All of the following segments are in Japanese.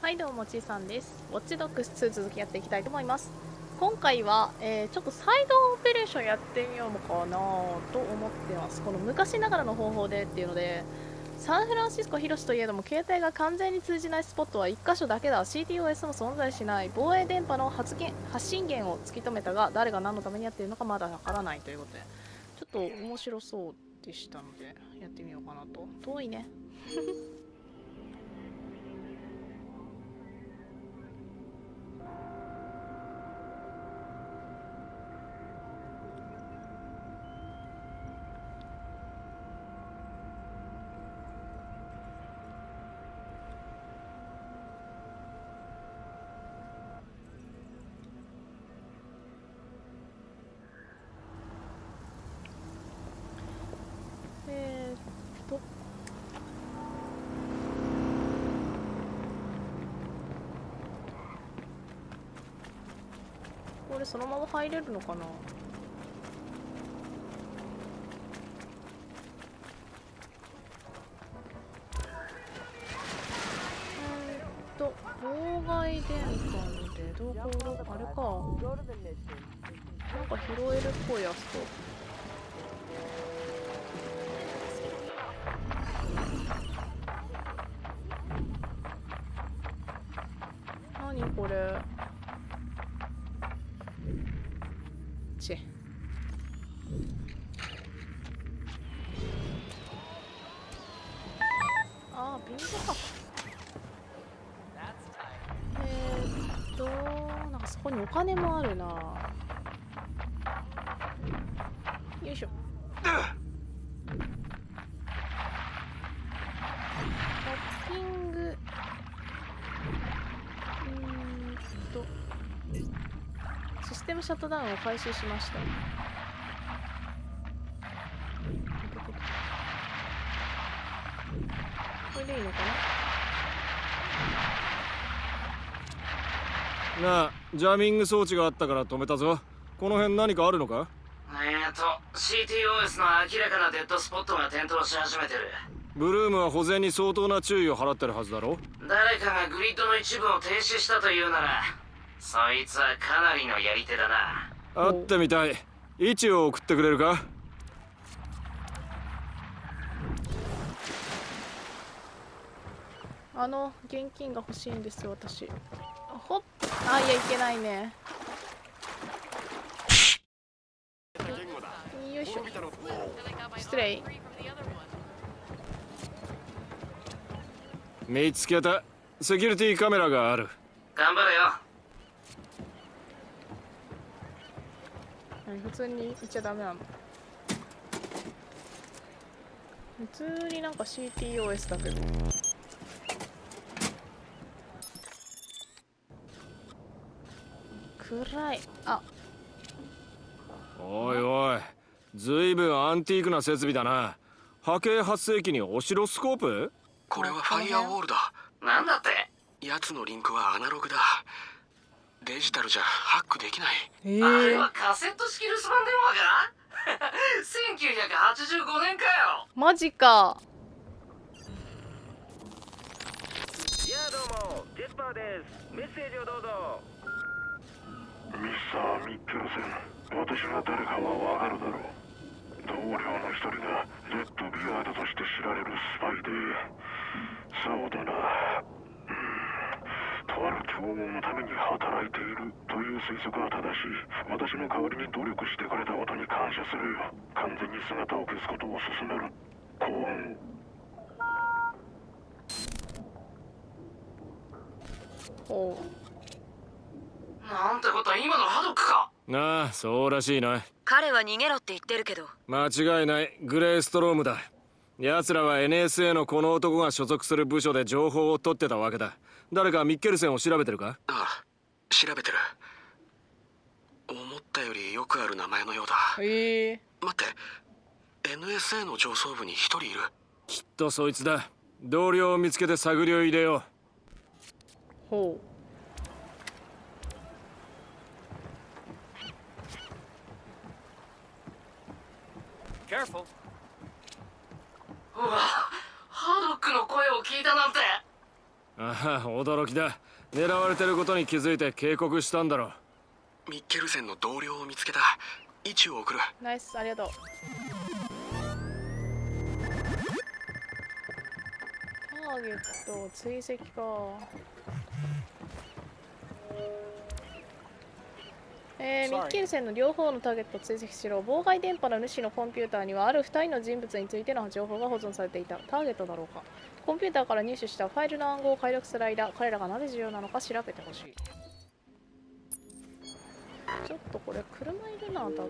はいどうもちいさんです。ウォッチドッグス2続きやっていきたいと思います。今回は、ちょっとサイドオペレーションやってみようかなと思ってます。この昔ながらの方法でっていうので、サンフランシスコ広しといえども携帯が完全に通じないスポットは1箇所だけだ。 CTOS も存在しない。防衛電波の発信源を突き止めたが誰が何のためにやっているのかまだわからないということで、ちょっと面白そうでしたのでやってみようかなと。遠いね。これそのまま入れるのかな。妨害電波の出どころあれか。なんか拾えるっぽいやつと。何これ。あー、ビンゴか。なんかそこにお金もあるな。よいしょ。ホッピング。システムシャットダウンを開始しました。これでいいのかな。なあ、ジャミング装置があったから止めたぞ。この辺何かあるのか？ CTOS の明らかなデッドスポットが点灯し始めてる。 ブルームは保全に相当な注意を払ってるはずだろ。 誰かがグリッドの一部を停止したというなら、そいつはかなりのやり手だな。 会ってみたい。位置を送ってくれるか？ 現金が欲しいんですよ私。ほっ、あ、いやいけないね。よいしょ。失礼。 見つけた。セキュリティカメラがある。 頑張れよ。 普通に行っちゃダメなの？普通になんか CTOS だけど。暗い。あ、 おいおい、ずいぶんアンティークな設備だな。波形発生器にオシロスコープ？ これはファイアウォールだ。 なんだって？ 奴のリンクはアナログだ。デジタルじゃハックできない。 あれはカセット式留守番電話か1985年かよ。 マジか。 いやどうも、ジェスパーです。メッセージをどうぞ。 ミスター・ミッケルセン、私が誰かはわかるだろう。同僚の一人がレッドビアードとして知られるスパイで、そうだな、とある競合のために働いているという推測は正しい。私の代わりに努力してくれたことに感謝するよ。完全に姿を消すことを進める。幸運ほう。 なんてことは今のハドックか。 なあ、そうらしいな。 彼は逃げろって言ってるけど。 間違いない。グレーストロームだ。奴らは NSA のこの男が所属する部署で情報を取ってたわけだ。誰かミッケルセンを調べてるか？ ああ、調べてる。思ったよりよくある名前のようだ。待って、NSA の上層部に一人いる。 きっとそいつだ。同僚を見つけて探りを入れよう。 ほう。 うわ、ハドックの声を聞いたなんて。 ああ、驚きだ。狙われてることに気づいて警告したんだろう。ミッケルセンの同僚を見つけた。位置を送る。 ナイス、ありがとう。ターゲット追跡か。ミッケルセンの両方のターゲットを追跡しろ。妨害電波の主のコンピューターにはある2人の人物についての情報が保存されていた。ターゲットだろうか。コンピューターから入手したファイルの暗号を解読する間、彼らがなぜ重要なのか調べてほしい。ちょっとこれ車いるな、多分。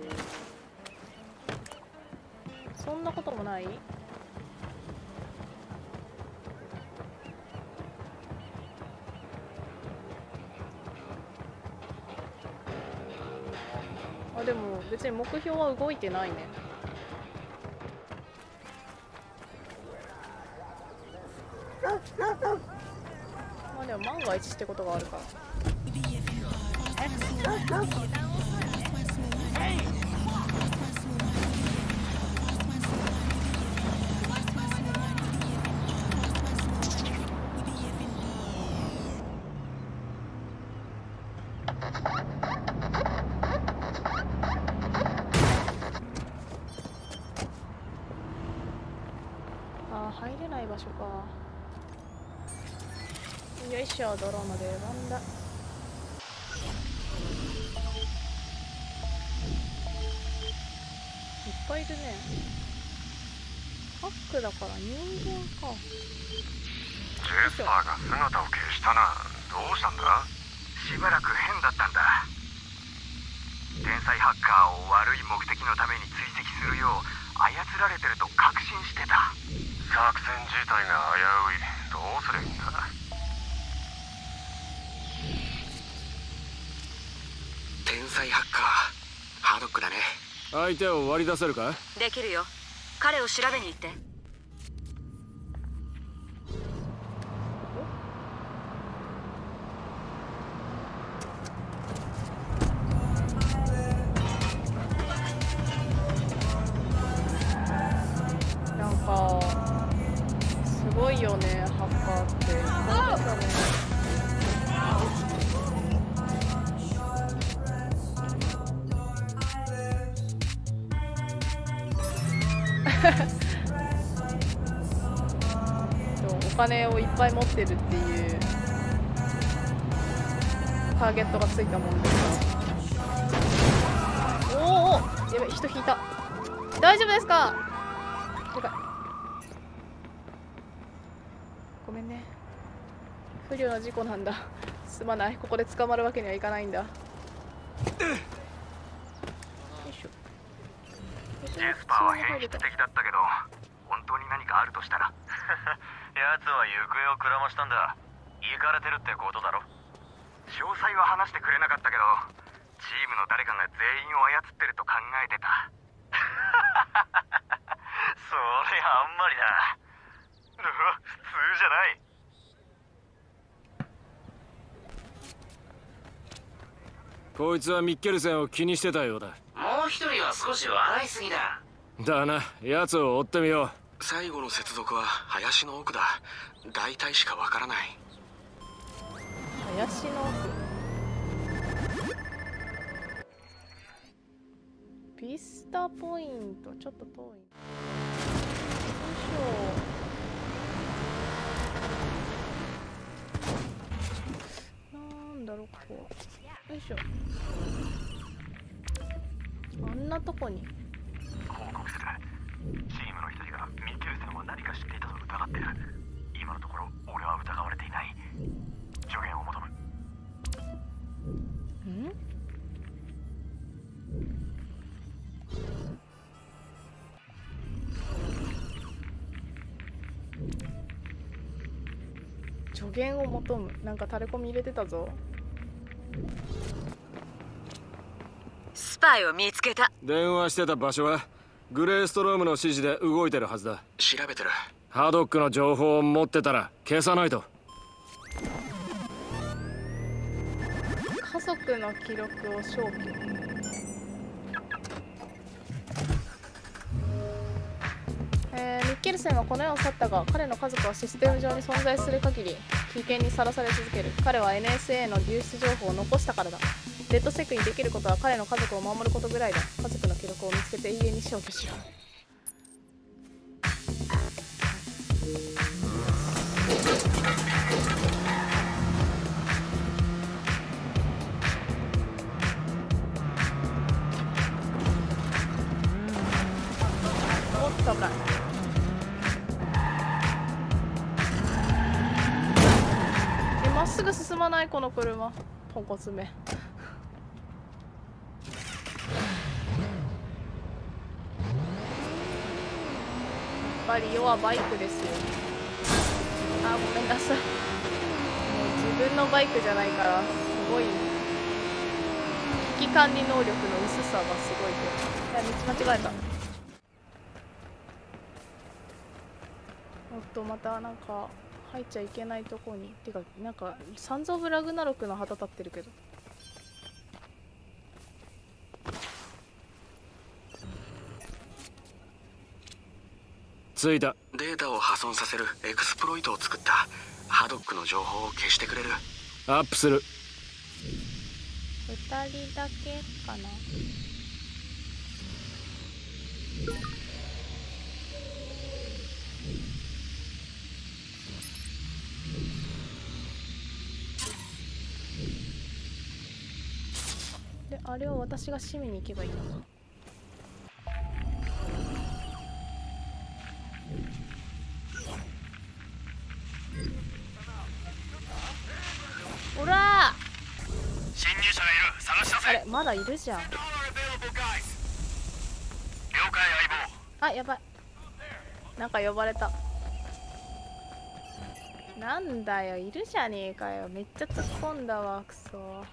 そんなこともない？あ、でも別に目標は動いてないね。まあでも万が一ってことがあるから。入れない場所か。よいしょ、ドローンの出番だ。いっぱいいるね。ハックだから人間か。 ジェスパーが姿を消したな。どうしたんだ？ しばらく変だったんだ。天才ハッカーを悪い目的のために追跡するよう操られてると確信してた。 作戦自体が危うい。どうすりゃいいんだ？ 天才ハッカー、ハードックだね。 相手を割り出せるか？ できるよ。彼を調べに行って。 なんかすごいよね、ハッカーって。なんだね。お金をいっぱい持ってるっていうターゲットがついたもんですから。おお、やべ、人引いた。大丈夫ですか？やばい、ごめんね、不慮の事故なんだ。すまない、ここで捕まるわけにはいかないんだ。よいしょ。 ジェスパーは変質的だったけど、本当に何かあるとしたら奴は行方をくらましたんだ。行かれてるってことだろ。 詳細は話してくれなかったけど、チームの誰かが全員を操ってると考えてた。 それあんまりだ。普通じゃない。 こいつはミッケルセンを気にしてたようだ。 もう一人は少し笑いすぎだ。 だな、奴を追ってみよう。最後の接続は林の奥だ。大体しかわからない。 林の奥。ビスタポイント、ちょっと遠い。よいしょ。なんだろう、ここ。よいしょ。あんなとこに。 報告する。チームの一人がミッケルセンは何か知っていたと疑ってる。今のところ俺は疑われていない。助言を求む。 助言を求む。なんかタレコミ入れてたぞ。 スパイを見つけた。 電話してた場所はグレーストロームの指示で動いてるはずだ。 調べてる。 ハードックの情報を持ってたら消さないと。 家族の記録を消去。 ミッケルセンはこの世を去ったが、彼の家族はシステム上に存在する限り危険にさらされ続ける。彼は NSA の流出情報を残したからだ。レッドセックにできることは彼の家族を守ることぐらいだ。家族の記録を見つけて永遠に消去しよう。おっと危ない。まっすぐ進まないこの車。ポンコツめ。やっぱり世はバイクですよ。あ、ごめんなさい。もう自分のバイクじゃないからすごい危機管理能力の薄さがすごいけど。いや、道間違えた。おっと、またなんか入っちゃいけないとこに。てか、なんかサンズ・オブ・ラグナロクの旗立ってるけど。 着いた。 データを破損させるエクスプロイトを作った。ハドックの情報を消してくれる。 アップする。 2人だけかな。で、あれを私が閉めに行けばいいのか。おらー、 侵入者がいる。探し出せ。 あれまだいるじゃん。 了解相棒。 あ、やばい。なんか呼ばれた。なんだよ、いるじゃねえかよ。めっちゃ突っ込んだわ、クソ。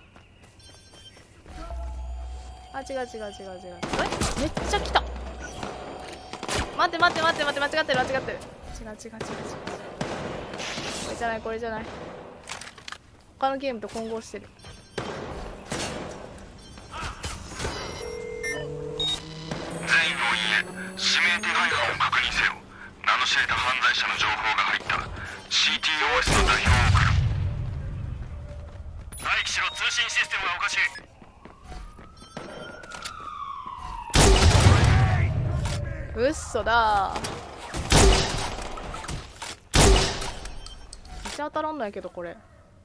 あ、違う違う違う違う。え、めっちゃ来た。待って待って待って待って、間違ってる間違ってる。違う違う違う違う。これじゃないこれじゃない。他のゲームと混合してる。 全員の家、指名手配犯を確認せよ。名の知れた犯罪者の情報が入った CTOS の代表を送る。待機しろ。通信システムがおかしい。 うっそだー。めっちゃ当たらんないけどこれ。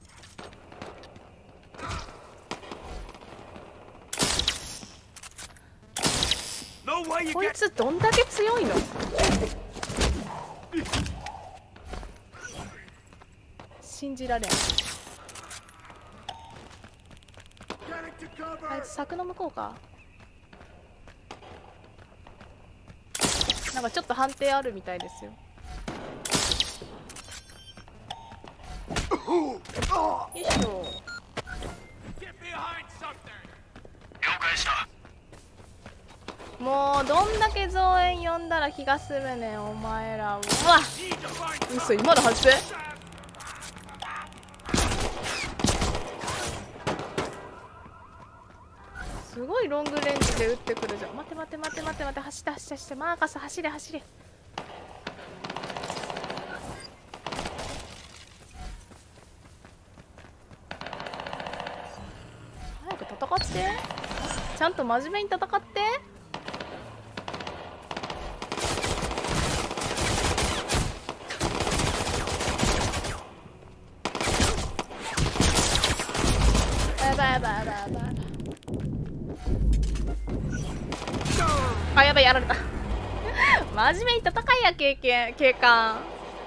こいつどんだけ強いの。信じられん。あいつ柵の向こうか。なんかちょっと判定あるみたいですよ。よいしょ。 了解した。 もうどんだけ増援呼んだら気が済むねんお前ら。うわっ、嘘、今の外せ。すごいロングレンジで撃ってくるじゃん。待って待って待って待って待って、走って走って走って、マーカス走れ走れ。早く戦って。ちゃんと真面目に戦って。やばいやばいやばいやばい。あ、やばい、やられた。真面目に戦いや、警官。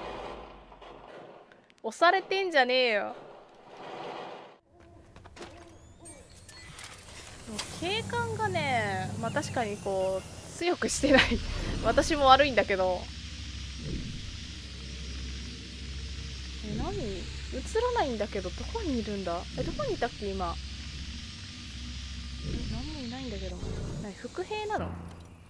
押されてんじゃねえよ。警官がね、まあ確かにこう強くしてない私も悪いんだけど。何映らないんだけど、どこにいるんだ。どこにいたっけ今。何もいないんだけど。何、伏兵なの。よ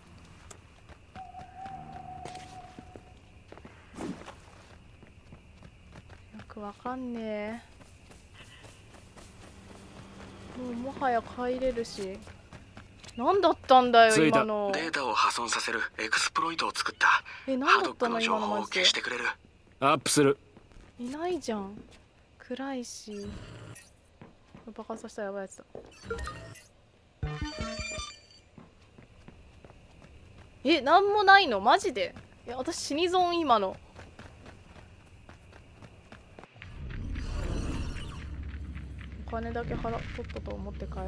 くわかんねえ。もうもはや帰れるし。 何だったんだよ着いた今の。 データを破損させるエクスプロイトを作った。 何だハドックったのの情報を今のマジで。 消してくれる。 アップする。 いないじゃん。暗いし。爆発させたらやばいやつだ。なんもないのマジで。私死に損今の。お金だけ取ったと思って帰ろ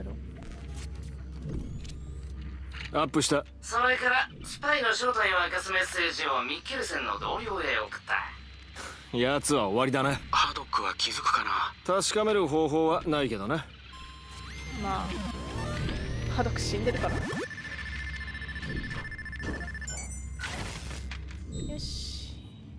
う。 アップした。 それからスパイの正体を明かすメッセージをミッケルセンの同僚へ送った。 奴は終わりだな。 ハドックは気づくかな。 確かめる方法はないけどな。 まあハドック死んでるから。よし。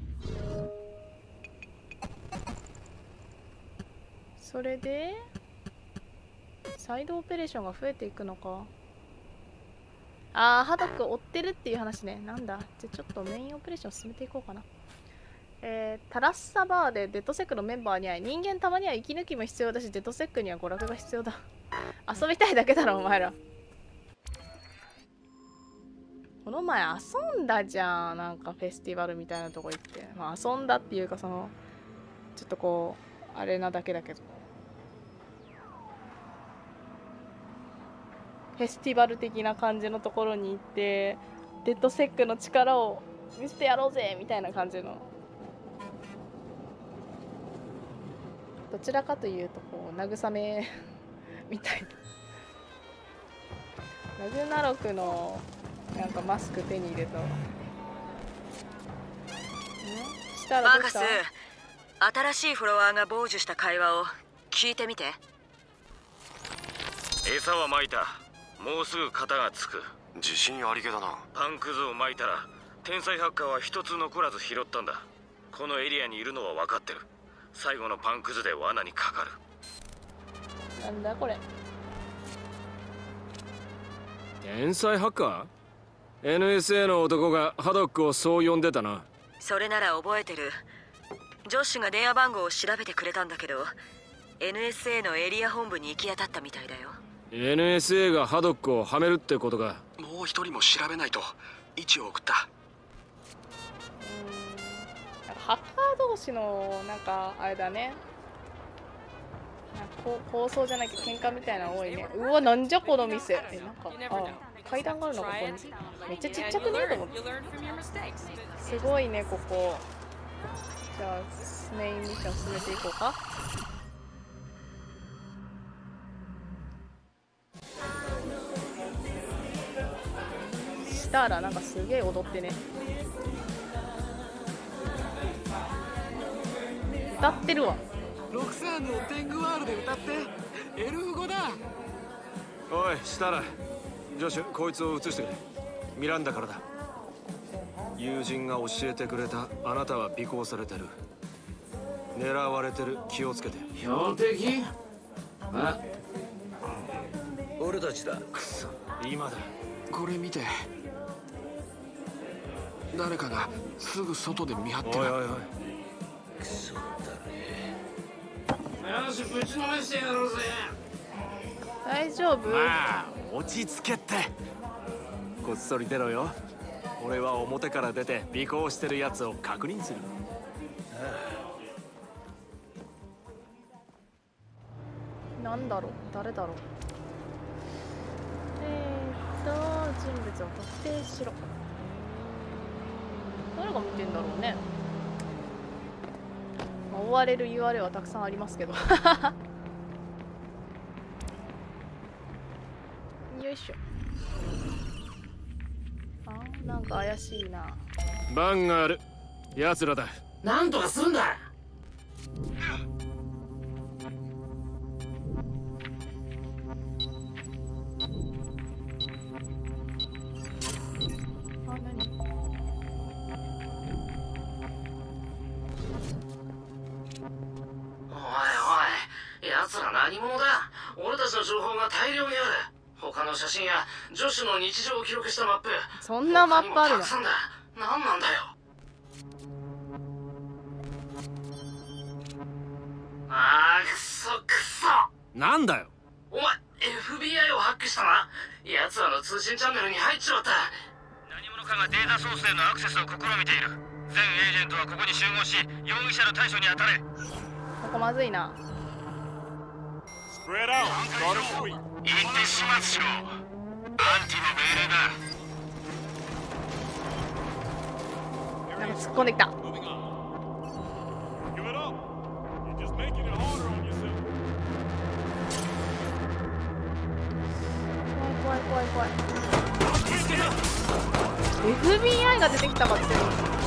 それでサイドオペレーションが増えていくのか。ハドック追ってるっていう話ね。なんだ。じゃあちょっとメインオペレーション進めていこうかな。タラッサバーでデトセックのメンバーには人間たまには息抜きも必要だし、デトセックには娯楽が必要だ。遊びたいだけだろお前ら。この前遊んだじゃん。なんかフェスティバルみたいなとこ行って、まあ遊んだっていうか、そのちょっとこうあれなだけだけど、フェスティバル的な感じのところに行ってデッドセックの力を見せてやろうぜみたいな感じの。どちらかというとこう慰めみたいな。ラグナロクのなんかマスク手に入れたわ。したらどうした？ マーカス、新しいフォロワーが傍受した会話を聞いてみて。 餌は撒いた。もうすぐ型がつく。 自信ありげだな。 パンくずを撒いたら天才ハッカーは一つ残らず拾ったんだ。このエリアにいるのは分かってる。最後のパンくずで罠にかかる。 なんだこれ。 天才ハッカー？ NSA の男がハドックをそう呼んでたな。 それなら覚えてる。ジョッシュが電話番号を調べてくれたんだけど、 NSA のエリア本部に行き当たったみたいだよ。 NSA がハドックをはめるってことか。 もう一人も調べないと。位置を送った。 ハッカー同士のなんかあれだね。なんか抗争じゃなきゃ喧嘩みたいなの多いね。うわ、なんじゃこの店。なんか階段があるのここに。めっちゃちっちゃくねえと思って。すごいねここ。じゃあメインミッション進めていこうか。したらなんかすげえ踊ってね。歌ってるわ。 ロクサーヌをテングワールで歌って。エルフ語だ。 おいしたらジョシュ、こいつを移してくれ。ミランダからだ。友人が教えてくれた。あなたは尾行されてる。狙われてる。気をつけて。 標的？あ、俺たちだ。 くそ、今だ。 これ見て。誰かがすぐ外で見張ってる。 おいおいおい。 クソだね。よし、ぶちのめしてやろうぜ。 大丈夫？ まあ落ち着けって。こっそり出ろよ。俺は表から出て尾行してるやつを確認する。 なんだろう、誰だろう。人物を特定しろ。誰が見てんだろうね。まあ、追われる URL はたくさんありますけど。よいしょ。なんか怪しいな。 バンがある。奴らだ。 なんとかすんだ。奴ら何者だ。俺たちの情報が大量にある。他の写真やジョシュの日常を記録したマップ。 そんなマップあるの？ 何なんだよ。くそ。 なんだよ。 お前 FBI をハックしたな。奴らの通信チャンネルに入っちまった。 何者かがデータソースへのアクセスを試みている。全エージェントはここに集合し、容疑者の対処に当たれ。 ここまずいな。 行って始末しろ。アンティの命令だ。 なんか突っ込んできた。怖い怖い怖い。FBI が出てきたかっていう。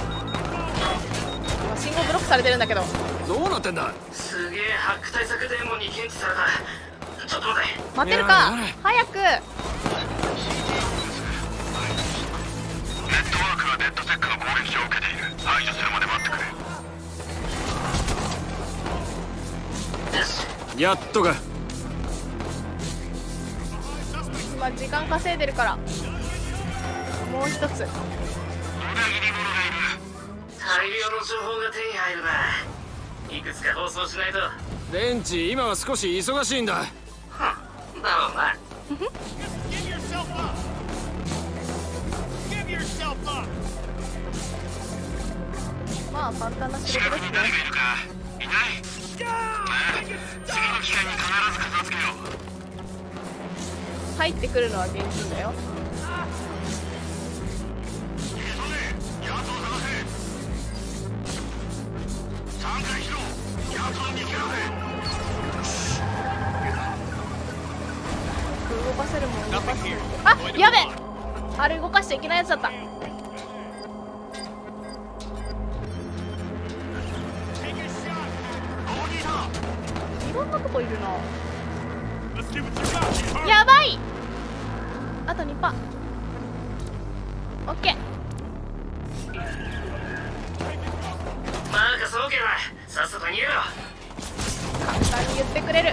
今信号ブロックされてるんだけど。 どうなってんだ。 すげえハック対策デーモンに検知された。ちょっと待って。 待ってるか。早く。 ネットワークはデッドセックの攻撃を受けている。排除するまで待ってくれ。 やっとか。 今時間稼いでるから。もう一つ。 大量の情報が手に入るな。いくつか放送しないと。 レンチ、今は少し忙しいんだ。 だろうな。 まあ簡単な仕事ですね。 誰がいるかいない。次の機会に必ず片付けよう。 入ってくるのは現金だよ。動かせるもん動かせる。あ、やべえ、あれ動かしちゃいけないやつだった。いろんなとこいるな。やばい。あと2パ。オッケー。 なんかそうけな。さっさと逃げろ。 簡単に言ってくれる。よ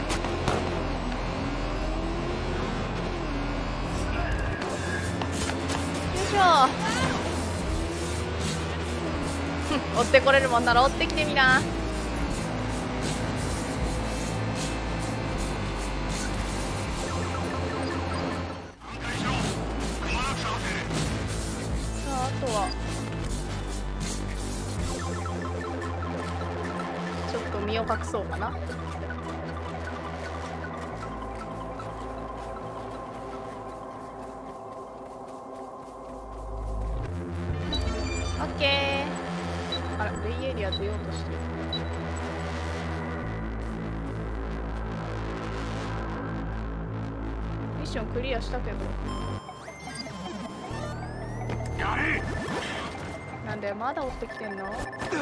いしょ。追ってこれるもんなら追ってきてみな。さあ、あとはちょっと身を隠そうかな。オッケー。あら、ベイエリア出ようとしてる。ミッションクリアしたけど。なんでまだ追ってきてんの？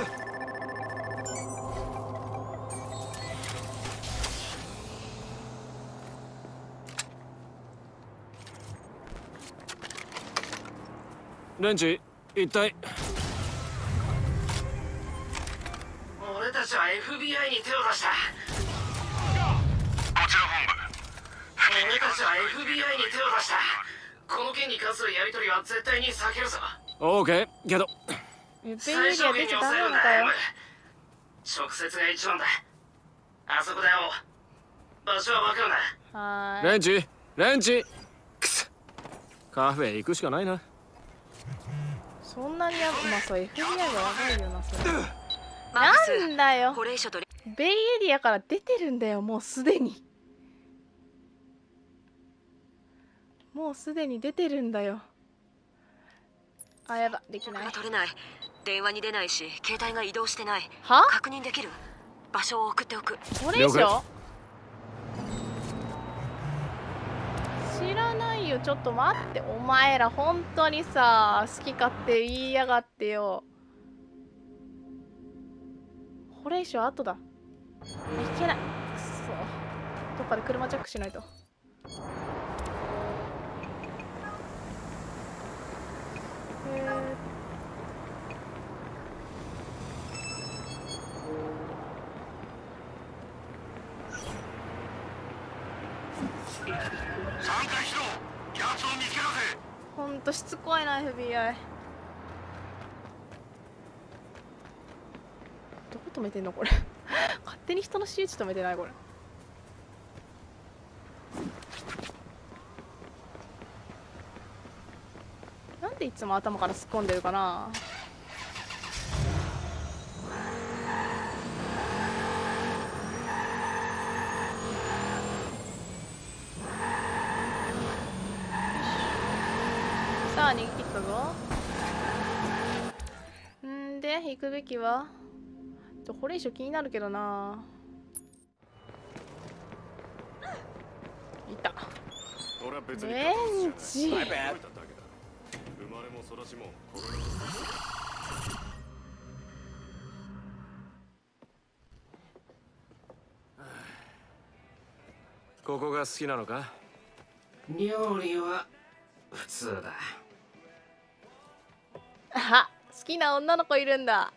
レンチ、一体。 俺たちは FBI に手を出した。 こちら本部。 俺たちは FBI に手を出した。この件に関するやり取りは絶対に避けるぞ。 オーケー、けどベイエリア出ちゃダメなのかよ。 直接が一番だ。あそこだよ。場所は分かるな。 はーい。 レンチくそ、カフェ行くしかないな。 そんなにまあそう FBI はやばいよなそれ。 マックス、 なんだよ。 これ以上取りベイエリアから出てるんだよ、もうすでに。もうすでに出てるんだよ。あ、やば、できない。 取れない。電話に出ないし、携帯が移動してない。 は？ 確認できる？場所を送っておく。 これ以上？知らないよ。ちょっと待って。お前ら本当にさ、好き勝手言いやがってよ。これ以上後だ。いけない。くそ。どっかで車ジャックしないと。 散開しろ。奴を見つけ出せ。 ほんとしつこいな FBI。どこ止めてんのこれ勝手に人の私有地止めてないこれ。 でいつも頭から突っ込んでるかな。さあ逃げ切ったぞ。んで行くべきはこれ以上気になるけどな。いたレンジ。 ここが好きなのか？ 料理は普通だ。 あ、好きな女の子いるんだ。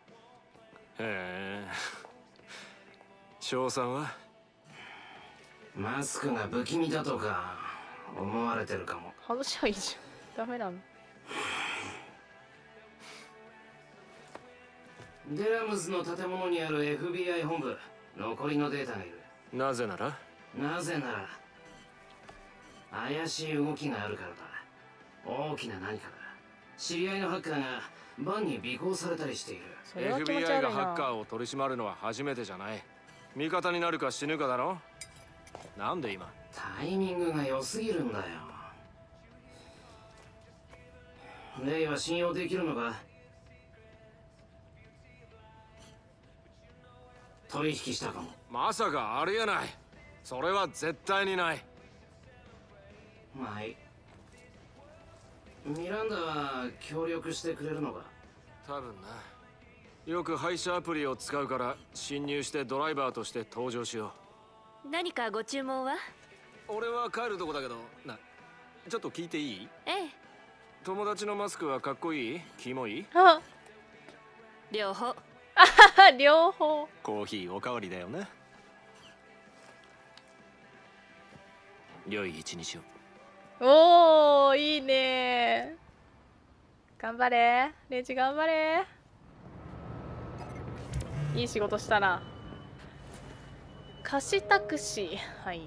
へえ。翔さんは？ マスクが不気味だとか思われてるかも。 外しゃいいじゃん。ダメなの？ デラムズの建物にある FBI 本部、残りのデータがいる。 なぜなら怪しい動きがあるからだ。大きな何かだ。知り合いのハッカーがバンに尾行されたりしている。 FBI がハッカーを取り締まるのは初めてじゃない。味方になるか死ぬかだろ。なんで今？ タイミングが良すぎるんだよ。レイは信用できるのか？取引したかも。 まさかありえない。それは絶対にない。 はい。ミランダは協力してくれるのか？ 多分な。よく配車アプリを使うから侵入してドライバーとして登場しよう。何かご注文は？ 俺は帰るとこだけどちょっと聞いていい？ ええ。 友達のマスクはかっこいい？キモい？ 両方。 両方。 コーヒーおかわりだよね。良い一日を。 おー、いいね。頑張れレジ、頑張れ。いい仕事したな。貸しタクシー。はいはい。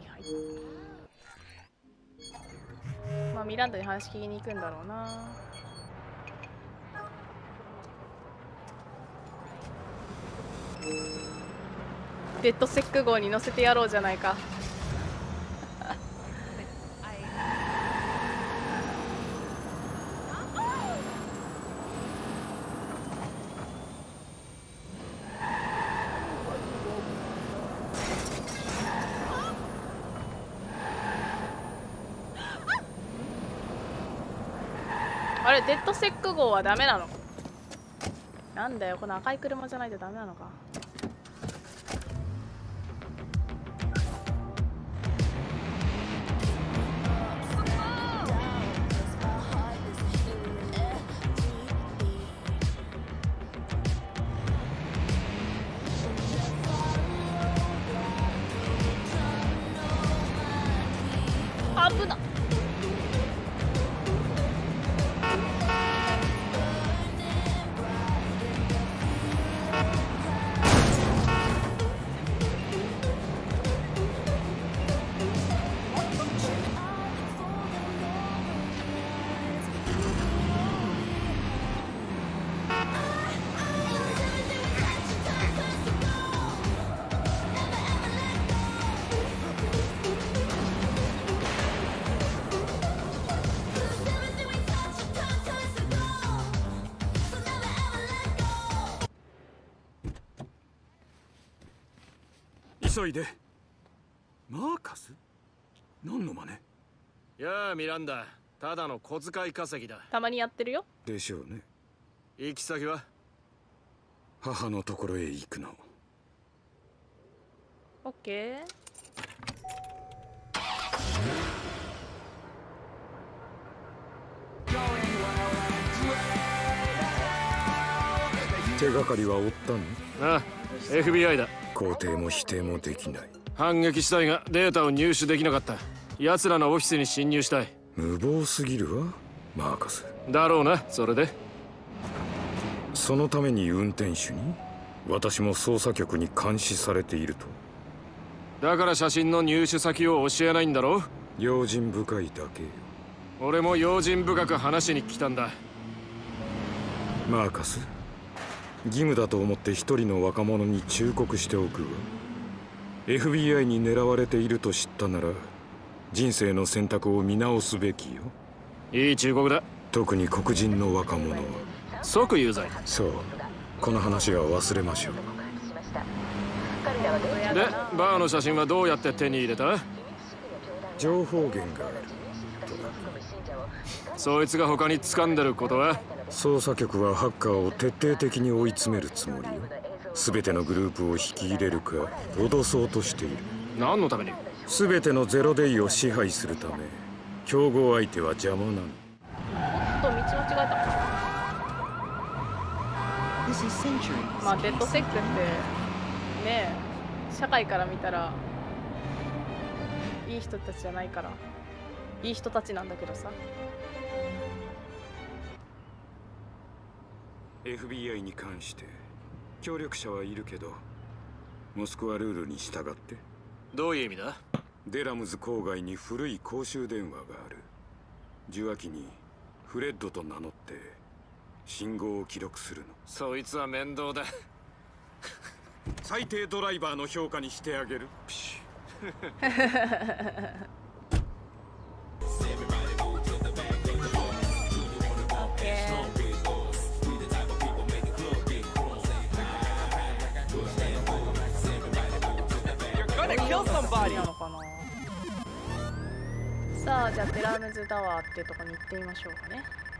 まあミランダに話聞きに行くんだろうな。デッドセック号に乗せてやろうじゃないか。あれ、デッドセック号はダメなの？なんだよ、この赤い車じゃないとダメなのか。危なっ。 急いで。マーカス？何の真似？ やあミランダ、ただの小遣い稼ぎだ。 たまにやってるよ。 でしょうね。 行き先は？ 母のところへ行くの。 オッケー。手がかりは追ったの？ああ、FBI だ。 肯定も否定もできない。 反撃したいがデータを入手できなかった。奴らのオフィスに侵入したい。 無謀すぎるわ、マーカス。 だろうな。それでそのために運転手に？私も捜査局に監視されていると。 だから写真の入手先を教えないんだろう。 用心深いだけよ。 俺も用心深く話に来たんだ。 マーカス、義務だと思って一人の若者に忠告しておくわ。 FBI に狙われていると知ったなら人生の選択を見直すべきよ。 いい忠告だ。 特に黒人の若者は即有罪。 そう、この話は忘れましょう。 で、バーの写真はどうやって手に入れた？ 情報源があるとだ。 そいつが他に掴んでることは？ 捜査局はハッカーを徹底的に追い詰めるつもりよ。全てのグループを引き入れるか脅そうとしている。 何のために？ 全てのゼロデイを支配するため。競合相手は邪魔なの。 おっと道間違えた。まあデッドセックってねえ、社会から見たらいい人たちじゃないからいい人たちなんだけどさ。 FBI に関して協力者はいるけどモスクワルールに従って。 どういう意味だ？ デラムズ郊外に古い公衆電話がある。受話器にフレッドと名乗って信号を記録するの。 そいつは面倒だ。 最低ドライバーの評価にしてあげる。 なのかな。さあじゃあテラムズタワーっていうとこに行ってみましょうかね。